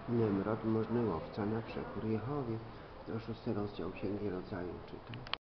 Nimrod, możny łowca na przekór Jehowie. 6 rozdział Księgi Rodzaju czytaj.